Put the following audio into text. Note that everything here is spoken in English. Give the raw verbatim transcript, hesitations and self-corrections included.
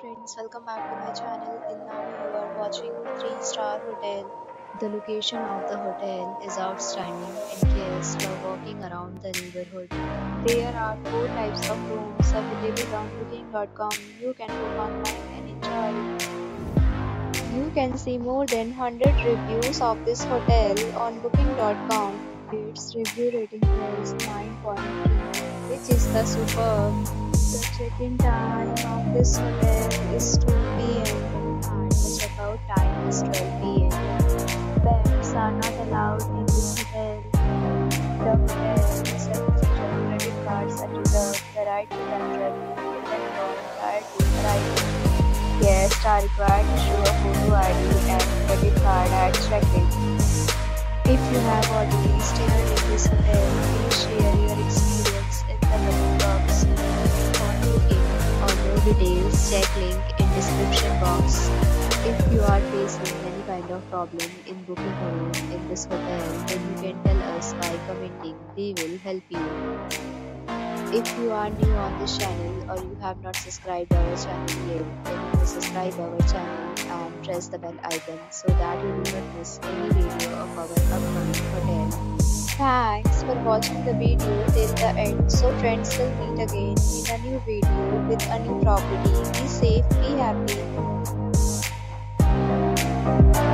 friends, welcome back to my channel and now you are watching three star hotel. The location of the hotel is outstanding and guests love walking around the neighborhood. There are four types of rooms available on booking dot com. You can book online and enjoy. You can see more than one hundred reviews of this hotel on booking dot com. Its review rating is nine point three, which is the superb. The check-in time of this hotel is two p m and the check-out time is twelve p m Pets are not allowed in this hotel. The hotel accepts major credit cards and reserves the right to temporarily hold an amount prior to arrival. Guests are required to show a photo I D and credit card at check-in. If you have already stayed in this hotel, please share your experience in the comment box. For booking or more details, check link in description box. If you are facing any kind of problem in booking a room in this hotel, then you can tell us by commenting. We will help you. If you are new on this channel or you have not subscribed our channel yet, then you must subscribe our channel and press the bell icon so that you do not miss any video of our upcoming hotel. Thanks for watching the video till the end. So friends, will meet again in a new video with a new property. Be safe, be happy.